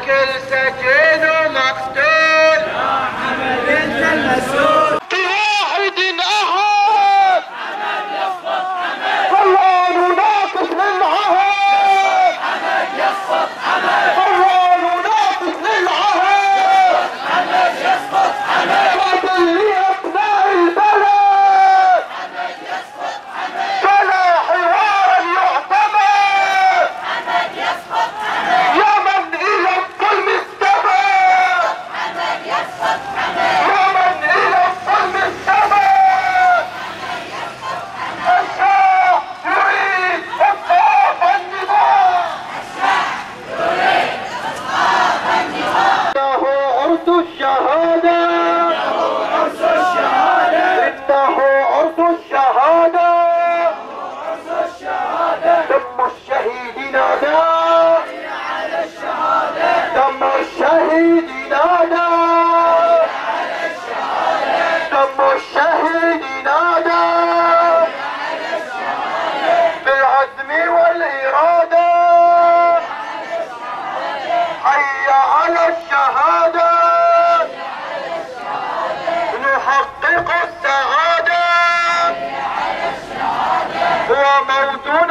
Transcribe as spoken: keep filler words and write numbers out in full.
كل سجين ومقتول يا حمد انت المسؤول. واحد احد حمد يسقط حمد فرعون ناقص للعهد حمد يسقط حمد فرعون ناقص للعهد حمد يسقط حمد قاتل لابناء البلد حمد يسقط حمد فلا حوار يعتمد حمد يسقط حمد يا من الى الظلم استبد حمد يسقط حمد يا من الى الظلم استبد حمد يسقط حمد الشعب يريد اسقاط النظام الشعب يريد اسقاط النظام. انه عرس الشهاده انه عرس الشهاده انه عرس الشهاده عرس الشهاده دم الشهيد نادى على الشهاده دم الشهيد نادى على الشهاده دم الشهيد نادى على الشهاده بالعزم والاراده على الشهاده حي على الشهاده على الشهاده نحقق السعاده على الشهاده هو موت